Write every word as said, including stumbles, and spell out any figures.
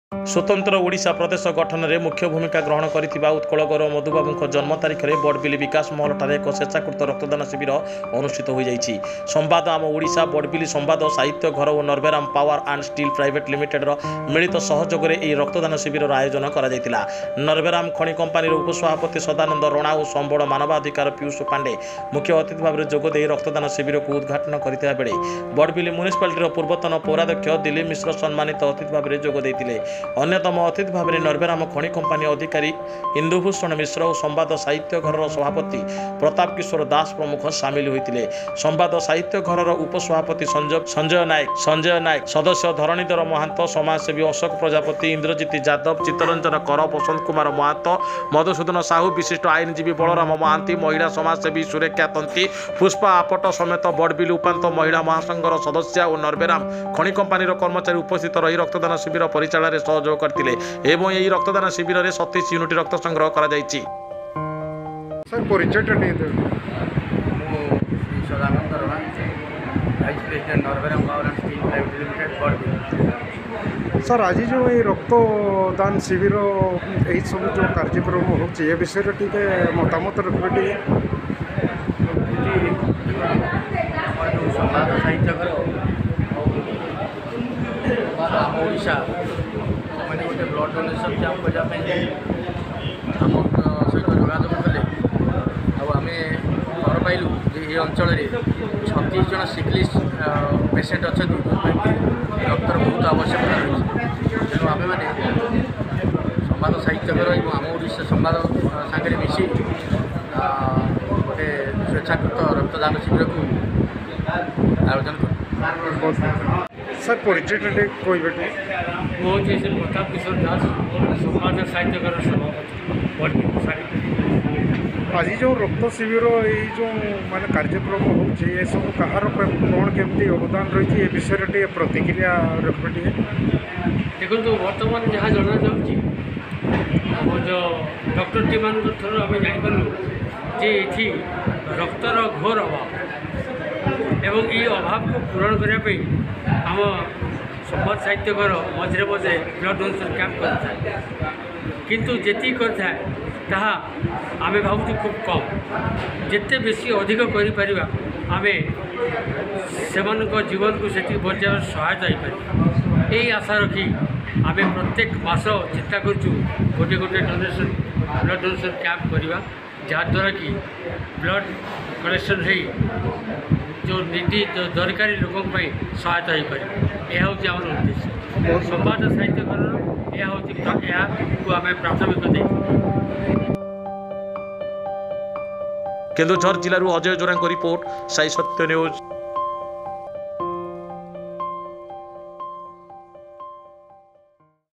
स्वतंत्र ओडिशा प्रदेश गठन में मुख्य भूमिका ग्रहण करिथिबा उत्कल गौरव मधुबाबू जन्म तारीख में बड़बिली विकास महल ठारे एक स्वेच्छाकृत रक्तदान शिविर अनुष्ठित हो जाइछि। संवाद आम ओडिशा बड़बिली संवाद साहित्य घर और Narveram power and steel private limited मिलित सहयोग में यह रक्तदान शिविर आयोजन करा जायतिला। नरवेराम खनि कंपानी उपसभापति सदानंद रणा और संबल मानवाधिकार पीयूष पांडे मुख्य अतिथि भाव में जोगदे रक्तदान शिविर को उद्घाटन करथिबा बेले बड़बिली म्युनिसिपालिटी पूर्वतन पौराध्यक्ष दिलीप मिश्र सम्मानित अतिथि भाव में जोग देइतिले। अन्यतम अतिथि भाव में नरवेराम खनि कंपानी अधिकारी इंदुभूषण मिश्र और संवाद साहित्य घर सभापति प्रताप किशोर दास प्रमुख सामिल होते। संवाद साहित्य घर उपसभापति संजय नायक संजय नायक सदस्य धरणीधर महांत समाजसेवी अशोक प्रजापति इंद्रजित यादव चित्तरंजन कर बसंत कुमार महांत मधुसूदन साहू विशिष्ट आईनजीवी बलराम महांती महिला समाजसेवी सुरेखा तंती पुष्पा आपट समेत बड़बिल उपांत महिला महासंघर सदस्य और नरवेराम खनि कंपानी कर्मचारी उपस्थित रही रक्तदान शिविर परिचालन सहयोग करथिले एवं यही रक्तदान शिविर में सतीश यूनिट रक्त संग्रह करा जायछि। सर परिचय Sadanand Rana vice president Narbheram power and steel private limited Barbil. Sir आज जो ये रक्तदान शिविर यही सब जो कार्यक्रम होचे ए विषय टी मतामत रखिए संवाद साहित्य घर आम ओडिशा मैंने गोटे ब्लड डोनेसन कैंप करने आम सहित जोगाजोग कले आम खबर पाइलु ये अंचल छत्तीस जन सिकलिस्ट पेसेंट अच्छा रक्तर बहुत आवश्यकता रही तेणु आम मैंने संवाद साहित्य घर और आम ओडिशा संवाद सागर मिसी गोटे स्वेच्छाकृत रक्तदान शिविर को आयोजन कर। सर परिचय कहे मुझे प्रताप किशोर दास संवाद साहित्य घर सभापति। आज जो रक्त शिविर ये जो माने कार्यक्रम होचे ये सब कहार कौन केमती अवदान रही है विषय टे प्रतिक्रिया रखिए। देखो बर्तमान जहाँ जना जाऊँगी जो डॉक्टर टी मान थर आम जापरू जे ये रक्तर घोर अभाव एवं ये अभाव को पूरण करने आम संवाद साहित्य घर मझे मझे ब्लड डोनेसन कैंप कर किंतु जी करता आम भावुँ खूब कम जिते बेसी अधिक कर आम से जीवन को से बचाव सहायता हो यही आशा रखी आम प्रत्येक मास चिंता करूँ गोटे गोटे डोनेसन ब्लड डोनेसन कैंप करवा जहाद्वारा कि ब्लड कलेक्शन हो जो निधि जो दरकारी लोकों सहायता हो पार यह हूँ आम उद्देश्य संवाद साहित्य घर यह हूँ आम प्राथमिकता दे। केन्दुझर जिलू अजय जोरा रिपोर्ट साई सत्य न्यूज।